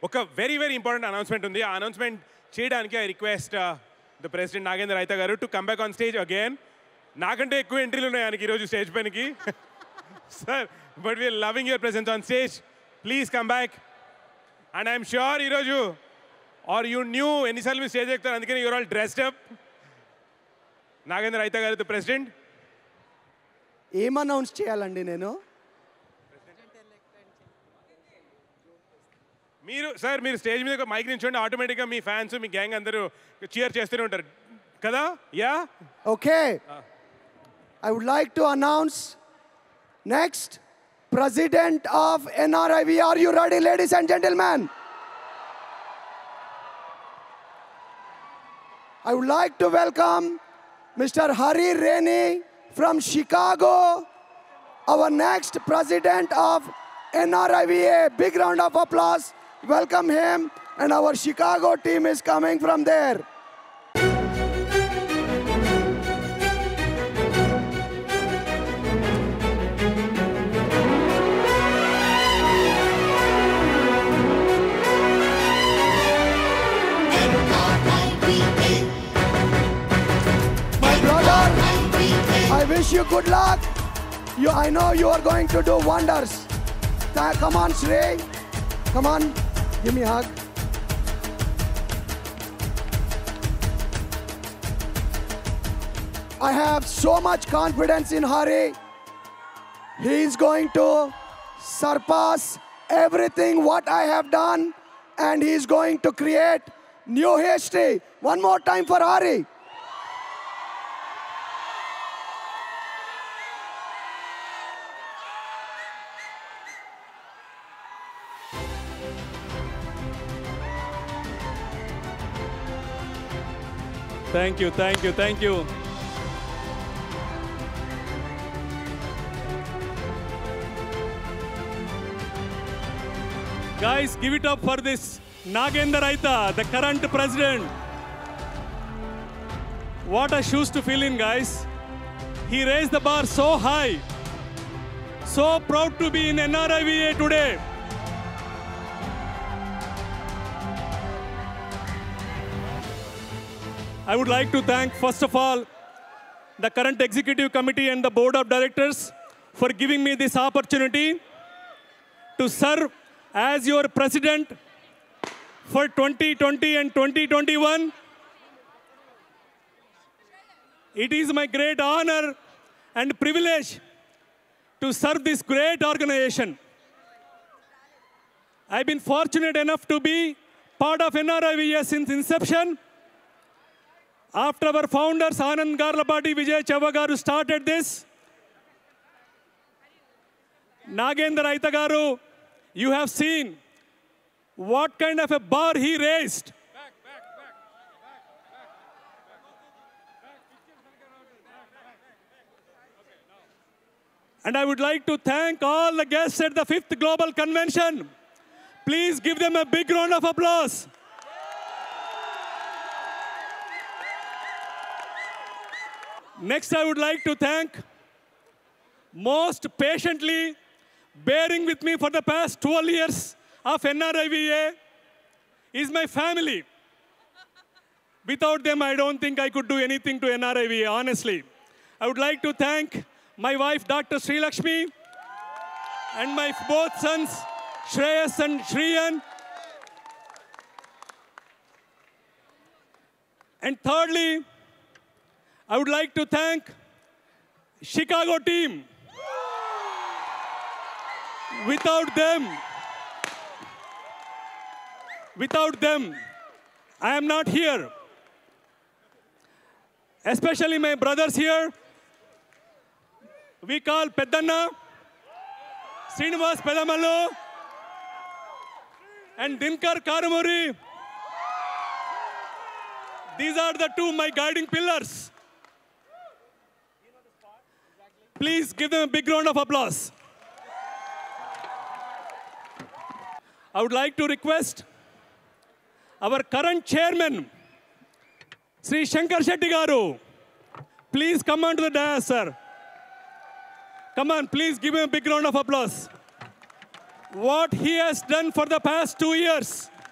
ఒక very important announcement ఉంది. ఆ అనౌన్స్మెంట్ చేయడానికి I request the president Nagendra Raitha garu to come back on stage again. నాకంటే ఎక్కువ ఎంట్రీలు ఉన్నాయి ఆయనకి ఈరోజు స్టేజ్ పైనకి. Sir, but we're loving your presence on stage. Please come back. And I'm sure ఈరోజు ఆర్ యూ న్యూ ఎన్నిసార్లు మీరు స్టేజ్ ఎక్కుతారు, అందుకని you're all dressed up. Nagendra Raitha garu the president. ఏం అనౌన్స్ చేయాలండి నేను? మీరు స్టేజ్ మీద మైక్ నుంచోండి, ఆటోమేటిక్గా మీ ఫ్యాన్స్ మీ గ్యాంగ్ అందరూ చీర్ చేస్తూనే ఉంటారు కదా. Ya, okay. I would like to announce next president of NRIVA. Are you ready, ladies and gentlemen? I would like to welcome Mr. Hari Reni from Chicago, our next president of NRIVA. Big round of applause. Welcome him, and our Chicago team is coming from there. My brother, I wish you good luck. I know you are going to do wonders. Come on, Shrey. Come on, give me a hug. I have so much confidence in Hari. He is going to surpass everything what I have done, and he is going to create new history. One more time for Hari. Thank you, thank you, thank you. Guys, give it up for this Nagendra Raita, the current president. What a shoes to fill in, guys. He raised the bar so high. So proud to be in NRIVA today. I would like to thank, first of all, the current executive committee and the board of directors for giving me this opportunity to serve as your president for 2020 and 2021. It is my great honor and privilege to serve this great organization. I've been fortunate enough to be part of NRIVA since inception. After our founders, Anand Garlapati, Vijay Chavagaru started this, Nagendra Raita garu, you have seen what kind of a bar he raised. And I would like to thank all the guests at the 5th Global Convention. Please give them a big round of applause. Next, I would like to thank, most patiently bearing with me for the past 12 years of NRIVA, is my family. Without them, I don't think I could do anything to NRIVA, honestly. I would like to thank my wife, Dr. Sri Lakshmi, and my both sons, Shreyas and Shriyan. And thirdly, I would like to thank Chicago team. Without them, I am not here. Especially my brothers here. We call Peddanna, Srinivas Pedamallu, and Dinkar Karamuri. These are the two my guiding pillars. Please give them a big round of applause. I would like to request our current chairman, Sri Shankar Shetty garu. Please come on to the dais, sir. Come on, please give him a big round of applause. What he has done for the past 2 years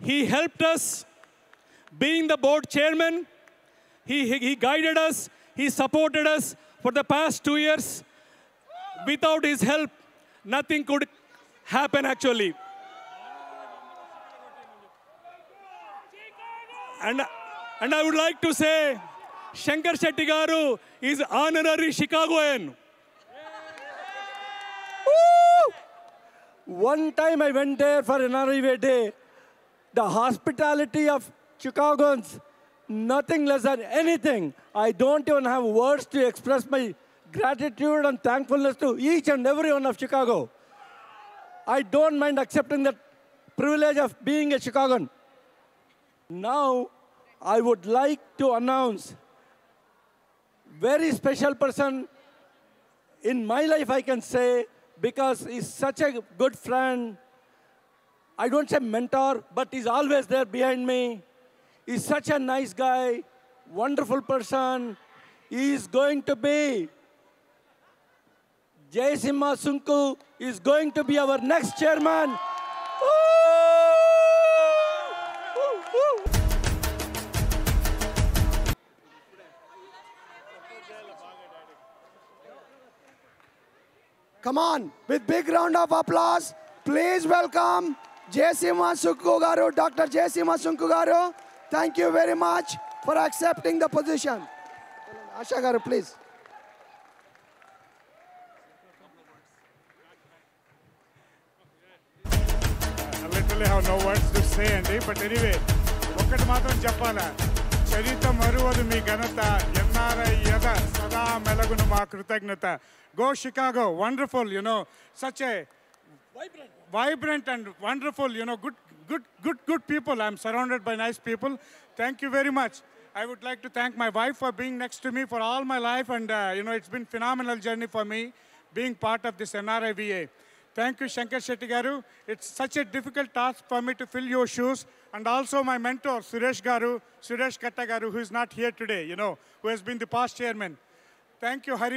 He helped us being the board chairman. He guided us. He supported us for the past 2 years. Without his help, nothing could happen actually. And I would like to say, Shankar Shetty Garu is honorary Chicagoan. One time I went there for NRIVA Day. The hospitality of Chicagoans, nothing less than anything. I don't even have words to express my gratitude and thankfulness to each and every one of Chicago. I don't mind accepting that privilege of being a Chicagoan. Now, I would like to announce very special person in my life, I can say, because he's such a good friend. I don't say mentor, but he's always there behind me. He's such a nice guy, wonderful person. He's going to be, Jayasimha Sunku is going to be our next chairman. Come on, with big round of applause, please welcome Jayasimha Sunku Garu, Dr. Jayasimha Sunku Garu. Thank you very much for accepting the position. Asha Garu, please. I literally have no words to say, Andy, but anyway, ఒకటి మాత్రం చెప్పాలా చరిత మరువదు మీ ఘనత NRI యద సదా మెలగును మా కృతజ్ఞత Go Chicago, wonderful, you know, such a vibrant and wonderful, you know, good people. I'm surrounded by nice people. Thank you very much. I would like to thank my wife for being next to me for all my life, and you know, it's been a phenomenal journey for me being part of this NRIVA. Thank you, Shankar Shetty Garu. It's such a difficult task for me to fill your shoes, and also my mentor, Suresh Katta Garu, who is not here today, you know, who has been the past chairman. Thank you,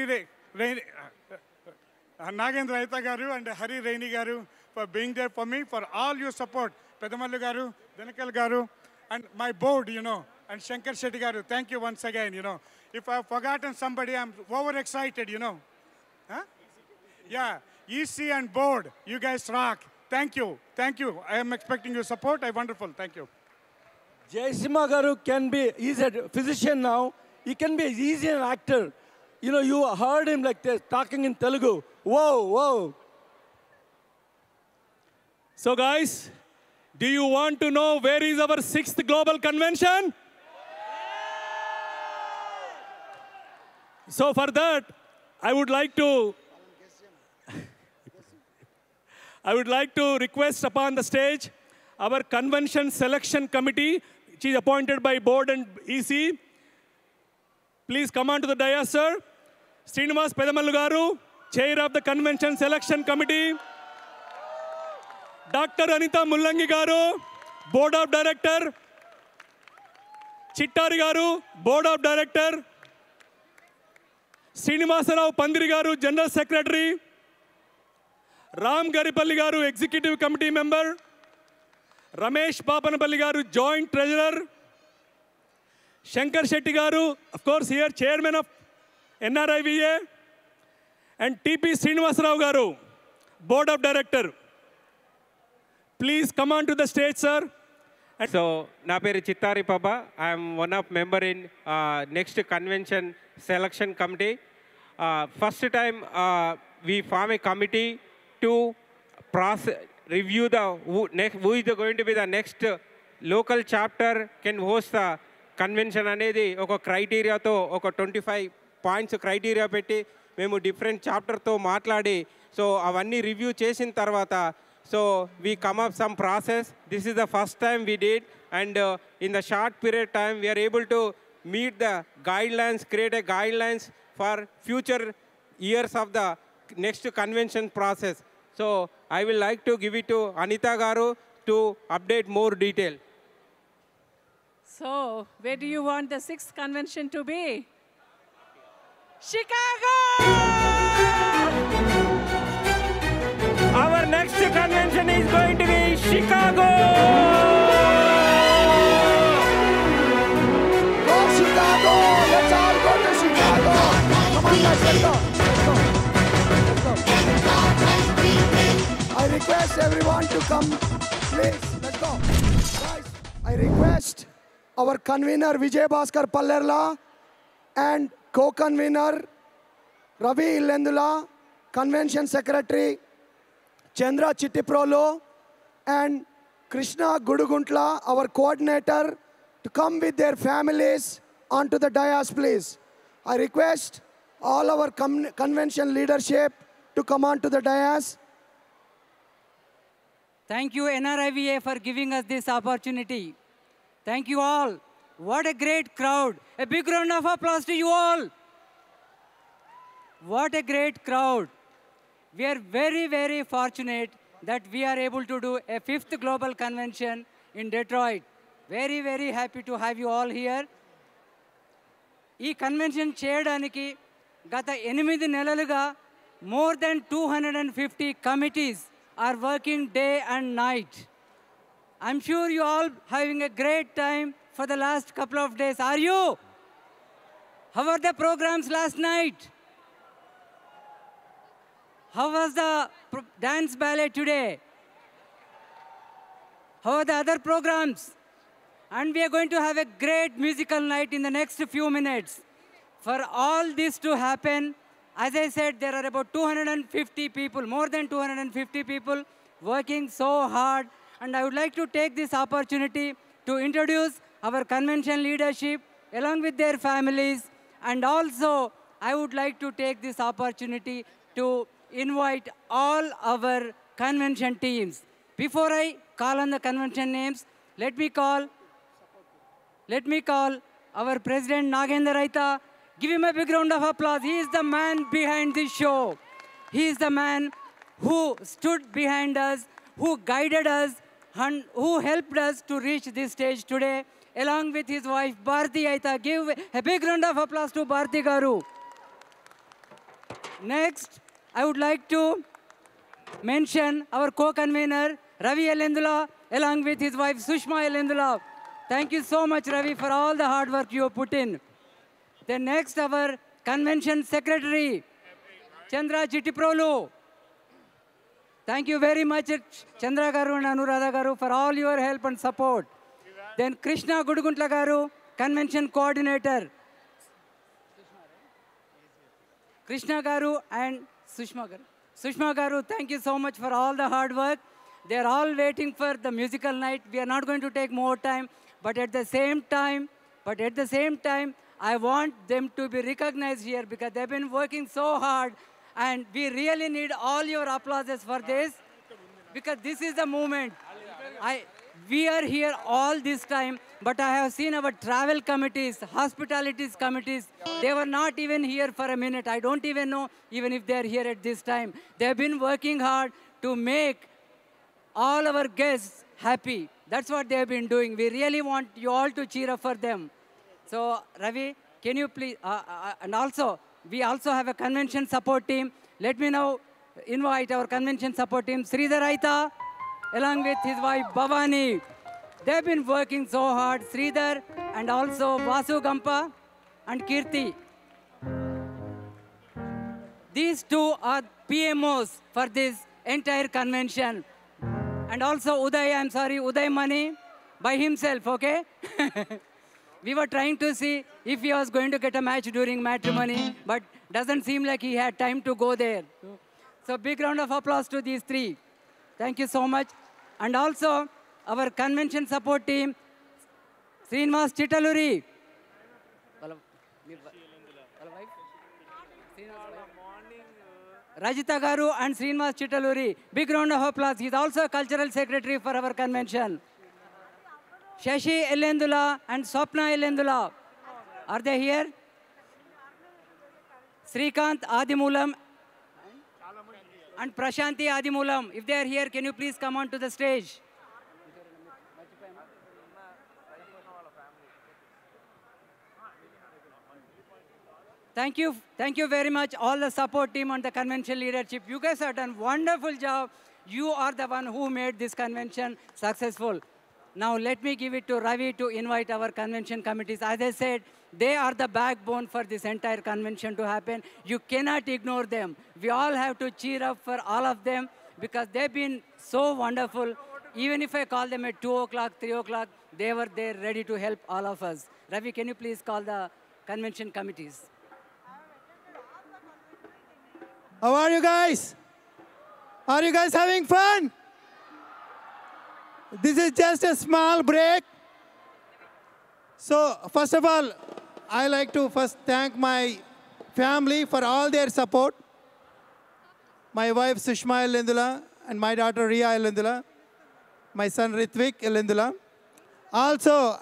Nagendra Raita Garu and Hari Raini Garu for being there for me, for all your support. Pedamallu Garu, Dinakal Garu, and my board, you know, and Shankar Shetty Garu. Thank you once again, you know. If I've forgotten somebody, I'm overexcited, you know. Huh? Yeah, EC and board, you guys rock. Thank you. Thank you. I am expecting your support. Wonderful. Thank you. Jayasimha Garu he's a physician now. He can be easy an actor. You know, you heard him like this, talking in Telugu. Whoa, whoa. So guys, do you want to know where is our 6th global convention? So for that, I would like to request upon the stage our convention selection committee, which is appointed by board and EC. Please come on to the dais, sir. Srinivas Pedamallu Garu, Chair of the Convention Selection Committee. Dr. Anita Mullangi Garu, Board of Director. Chittari Garu, Board of Director. Srinivasarao Pandiri Garu, General Secretary. Ram Garipalli Garu, Executive Committee Member. Ramesh Papanapalli Garu, Joint Treasurer. Shankar Shetty Garu, of course here, Chairman of NRIVA. And TP Srinivasarao Garu, Board of Director. Please come on to the stage, sir. So, na peru Chittari Papa. I am one of member in next convention selection committee. First time we form a committee to review who is going to be the next local chapter can host the convention anedi oka criteria to oka 25 points criteria petti memu different chapter to maatladi so avanni review chesin tarvata so we come up some process. This is the first time we did, and in the short period time we are able to meet the guidelines, create a guidelines for future years of the next convention process. So I will like to give it to Anita Garu to update more detail. So, where do you want the 6th convention to be? Chicago! Our next convention is going to be Chicago! request everyone to come. Please, let's go. Guys, I request our convener Vijay Bhaskar Pallerla and co-convener Ravi Illendula, convention secretary Chandra Chittiprolu, and Krishna Guduguntla, our coordinator, to come with their families onto the dais, please. I request all our convention leadership to come onto the dais. Thank you, NRIVA, for giving us this opportunity. Thank you all. What a great crowd. A big round of applause to you all. What a great crowd. We are very, very fortunate that we are able to do a 5th global convention in Detroit. Very, very happy to have you all here. ఈ convention చేయడానికి గత 8 నెలలుగా more than 250 committees are working day and night. I'm sure you all having a great time for the last couple of days. Are you? How were the programs last night? How was the dance ballet today? How are the other programs? And we are going to have a great musical night in the next few minutes. For all this to happen, as I said, there are about 250 people, more than 250 people working so hard. And I would like to take this opportunity to introduce our convention leadership along with their families. And also, I would like to take this opportunity to invite all our convention teams. Before I call on the convention names, let me call our President Nagendra Raita. Give him a big round of applause. He is the man behind this show. He is the man who stood behind us, who guided us, and who helped us to reach this stage today, along with his wife, Bharti Raita. Give a big round of applause to Bharti Garu. Next, I would like to mention our co-convener, Ravi Illendula, along with his wife, Sushma Illendula. Thank you so much, Ravi, for all the hard work you have put in. Then next, our convention secretary, Chandra Chittiprolu. Thank you very much, Chandra Garu and Anuradha Garu, for all your help and support. Then Krishna Guduguntla Garu, convention coordinator. Krishna Garu and Sushma Garu. Sushma Garu, thank you so much for all the hard work. They are all waiting for the musical night. We are not going to take more time, but at the same time, I want them to be recognized here because they've been working so hard, and we really need all your applauses for this because this is the moment. We are here all this time, but I have seen our travel committees, hospitalities committees, they were not even here for a minute. I don't even know even if they're here at this time. They've been working hard to make all our guests happy. That's what they've been doing. We really want you all to cheer up for them. So, Ravi, can you please, and also, we also have a convention support team. Let me now invite our convention support team, Sridhar Raita, along with his wife, Bhavani. They've been working so hard, Sridhar, and also Vasu Gampa and Kirti. These two are PMOs for this entire convention. And also Uday Mani, by himself, okay? We were trying to see if he was going to get a match during matrimony, but doesn't seem like he had time to go there. So big round of applause to these three. Thank you so much. And also our convention support team, Srinivas Chittaluri. Rajita Garu and Srinivas Chittaluri. Big round of applause. He's also a cultural secretary for our convention. Shashi Illendula and Swapna Illendula. Are they here? Srikant Adimulam and Prashanti Adimulam. If they are here, can you please come on to the stage? Thank you very much, all the support team and the convention leadership. You guys have done a wonderful job. You are the one who made this convention successful. Now let me give it to Ravi to invite our convention committees. As I said, they are the backbone for this entire convention to happen. You cannot ignore them. We all have to cheer up for all of them because they've been so wonderful. Even if I call them at 2 o'clock, 3 o'clock, they were there ready to help all of us. Ravi, can you please call the convention committees? How are you guys? Are you guys having fun? This is just a small break. So, first of all, I like to first thank my family for all their support. My wife Sushma Elendula and my daughter Ria Elendula, my son Ritvik Elendula. Also,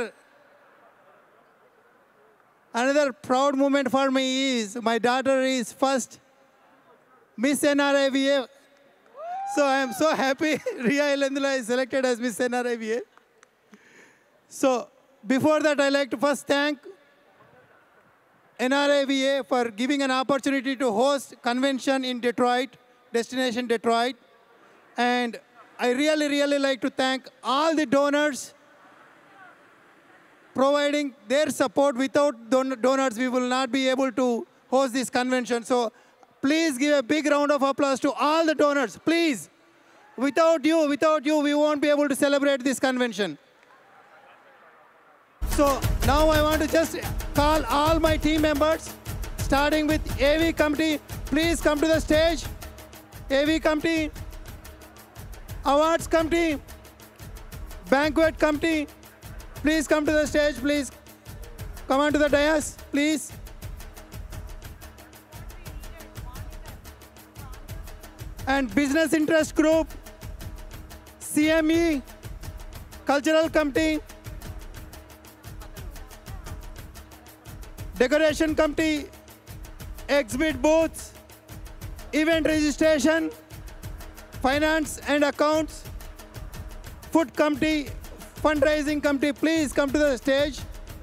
another proud moment for me is my daughter is first Miss NRIVA. So I am so happy Ria Elendula is selected as Miss NRIVA. So before that, I like to first thank NRIVA for giving an opportunity to host convention in Detroit, destination Detroit. And I really like to thank all the donors providing their support. Without donors, we will not be able to host this convention. So please give a big round of applause to all the donors, please. Without you, we won't be able to celebrate this convention. So now I want to just call all my team members, starting with AV committee. Please come to the stage. AV committee, awards committee, banquet committee, please come to the stage, please. Come on to the dais, please. And business interest group, CME, cultural committee, decoration committee, exhibit booths, event registration, finance and accounts, food committee, fundraising committee, please come to the stage.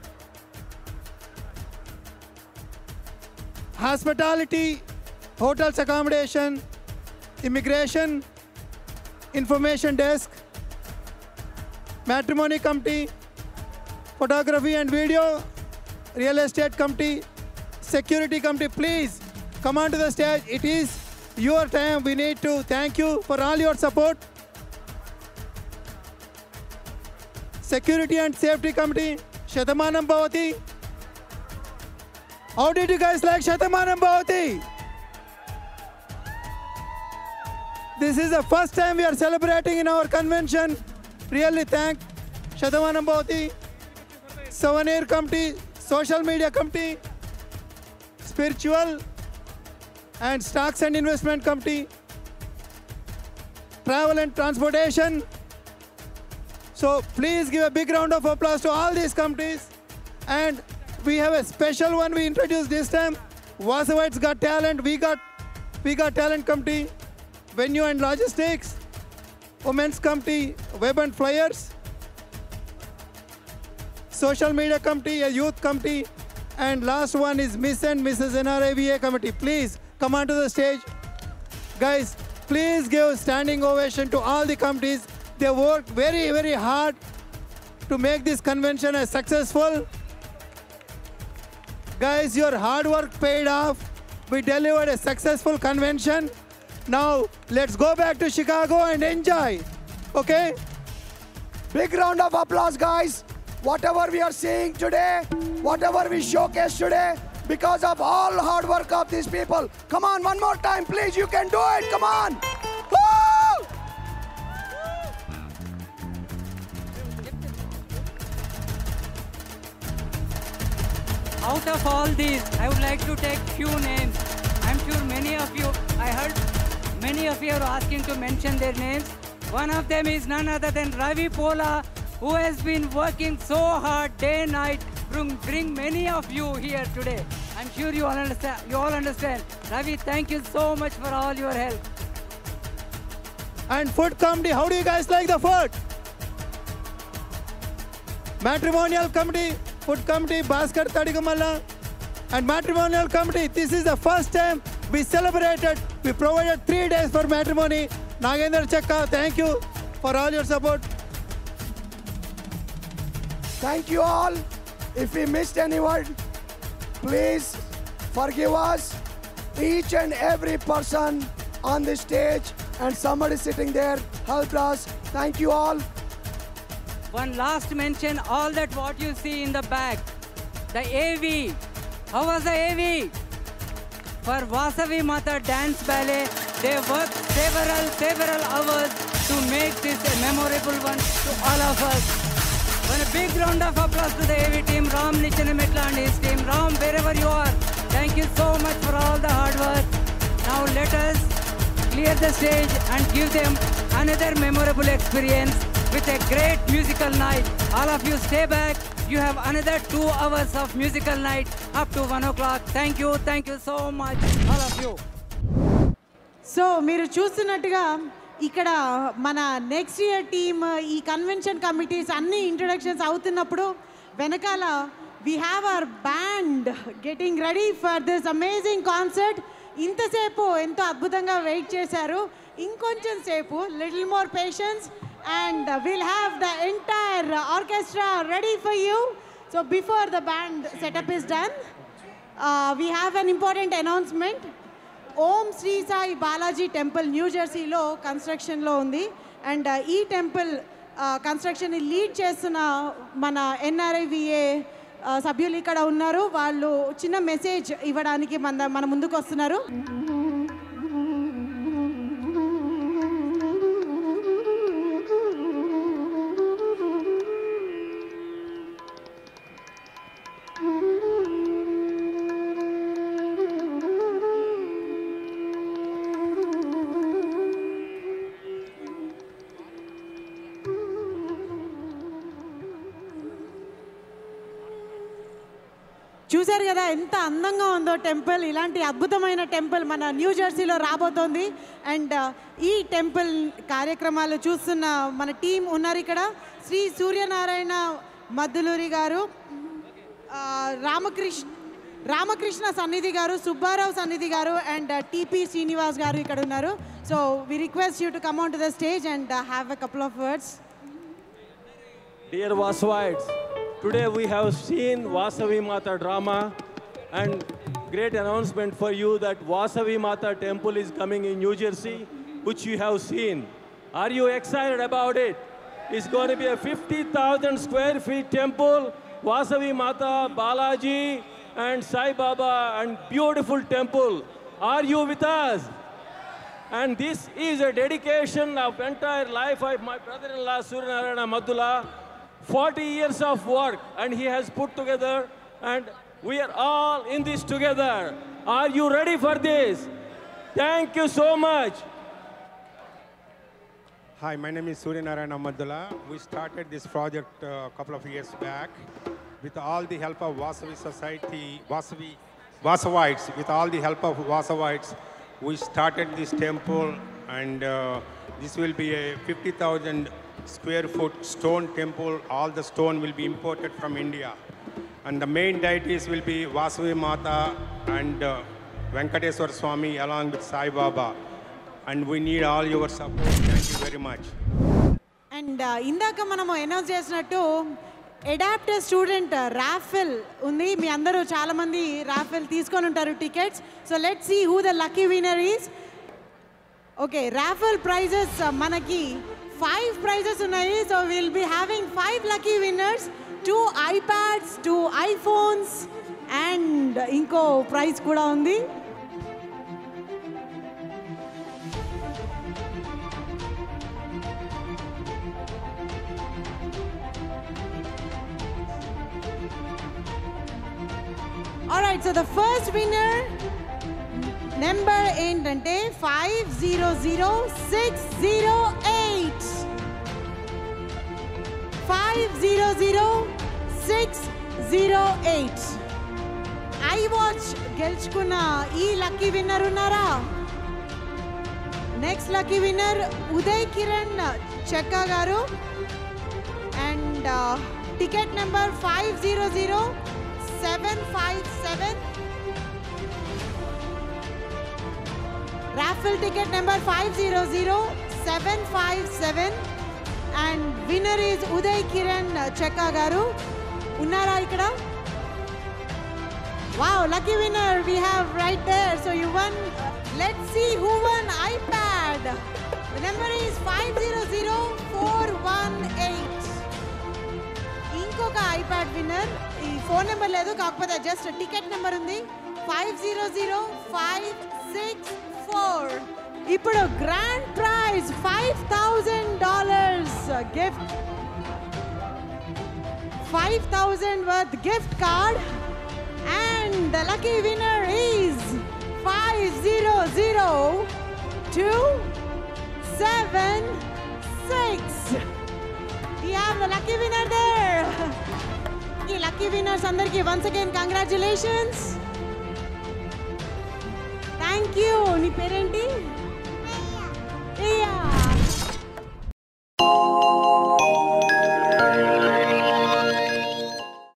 Hospitality, hotels accommodation, immigration, information desk, matrimony committee, photography and video, real estate committee, security committee, please come on to the stage. It is your time. We need to thank you for all your support. Security and safety committee, Shatamanam Bhavati. How did you guys like Shatamanam Bhavati? This is the first time we are celebrating in our convention. Really thank Shatamanam Bhavati, Souvenir Committee, Social Media Committee, Spiritual and Stocks and Investment Committee, Travel and Transportation. So please give a big round of applause to all these committees. And we have a special one we introduced this time. Vasavites Got Talent, We Got Talent Committee, Venue and Logistics, Women's Committee, Web and Flyers, Social Media Committee, a Youth Committee, and last one is Miss and Mrs. NRIVA Committee. Please come onto the stage. Guys, please give standing ovation to all the committees. They worked very hard to make this convention as successful. Guys, your hard work paid off. We delivered a successful convention. Now, let's go back to Chicago and enjoy. Okay? Big round of applause, guys. Whatever we are seeing today, whatever we showcase today, because of all hard work of these people. Come on, one more time, please. You can do it. Come on. Woo! Out of all these, I would like to take few names. I'm sure many of you, I heard many of you are asking to mention their names. One of them is none other than Ravi Pola, who has been working so hard day and night to bring many of you here today. I'm sure you all understand. Ravi, thank you so much for all your help. And food committee, how do you guys like the food? Matrimonial committee, food committee, Bhaskar Tadigamalla, and matrimonial committee. This is the first time we celebrated. We provided 3 days for matrimony. Nagendra Chakka, thank you for all your support. Thank you all. If we missed anyone, please forgive us. Each and every person on the stage and somebody sitting there helped us. Thank you all. One last mention, all that what you see in the back, the AV. How was the AV? For Vasavi Mata Dance Ballet, they worked several hours to make this a memorable one to all of us. One big round of applause to the AV team, Ram Nichanametla and his team. Ram, wherever you are, thank you so much for all the hard work. Now let us clear the stage and give them another memorable experience with a great musical night. All of you stay back. You have another 2 hours of musical night up to 1 o'clock. Thank you so much, all of you. So, మీరు చూస్తున్నట్టుగా ఇక్కడ మన next year team ఈ convention committees అన్ని introductions అవుతున్నప్పుడు వెనకాల we have our band getting ready for this amazing concert. ఇంతసేపు ఎంతో అద్భుతంగా వెయిట్ చేశారు. ఇంకొంచెం సేపు little more patience and we'll have the entire orchestra ready for you. So before the band setup is done, we have an important announcement. Om Sri Sai Balaji Temple, New Jersey lo construction lo undi, and ee temple construction ni lead chestuna mana NRIVA సభ్యులు ఇక్కడ ఉన్నారు. వాళ్ళు చిన్న message ఇవ్వడానికి మన ముందుకు వస్తున్నారు. చూశారు కదా ఎంత అందంగా ఉందో టెంపుల్. ఇలాంటి అద్భుతమైన టెంపుల్ మన న్యూ జెర్సీలో రాబోతోంది. అండ్ ఈ టెంపుల్ కార్యక్రమాలు చూస్తున్న మన టీం ఉన్నారు ఇక్కడ. శ్రీ సూర్యనారాయణ మద్దులూరి గారు, రామకృష్ణ సన్నిధి గారు, సుబ్బారావు సన్నిధి గారు అండ్ టిపి శ్రీనివాస్ గారు ఇక్కడ ఉన్నారు. So we request you to come on to the stage and have a couple of words. Dear Vasavites, today we have seen Vasavi Mata drama and great announcement for you that Vasavi Mata temple is coming in New Jersey, which you have seen. Are you excited about it? It's going to be a 50,000 square feet temple, Vasavi Mata, Balaji and Sai Baba, and beautiful temple. Are you with us? And this is a dedication of entire life of my brother-in-law Suryanarayana Maddula. 40 years of work and he has put together, and we are all in this together. Are you ready for this? Thank you so much. Hi, my name is Suryanarayana Maddula. We started this project a couple of years back with all the help of Vasavi Society, Vasavites. With all the help of Vasavites, we started this temple, and this will be a 50,000 square foot stone temple. All the stone will be imported from India, and the main deities will be Vasavi Mata and Venkateswar Swami along with Sai Baba, and we need all your support. Thank you very much. And ఇందాక మనము announce చేసినట్టు adapter student Rafale ఉంది. మీ అందరూ చాలామంది raffle తీసుకొని ఉంటారు tickets. So let's see who the lucky winner is. Okay, raffle prizes మనకి 5 prizes ఉన్నాయి. So will be having 5 lucky winners, 2 iPads, 2 iPhones and ఇంకో ప్రైజ్ కూడా ఉంది. Alright, so the first winner number ఏంటంటే 500608. 500608. iWatch గెలుచుకున్న ఈ లక్కీ విన్నర్ ఉన్నారా? Next lucky winner Uday Kiran Chekka garu and ticket number 500757. Raffle ticket number 500757 and winner is Uday Kiran Chekka garu. Unnara ikkada? Wow, lucky winner we have right there. So you won. Let's see who won iPad. iPad. The number is 500418. ఇంకొక iPad winner. ఈ phone number లేదు, కాకపోతే just ticket number ఉంది 500564. ఇప్పుడు grand prize $5,000 gift, 5,000 worth gift card, and the lucky winner is 500276. We have the lucky winner there. The lucky winners andarki once again congratulations. Thank you. Ni parenti?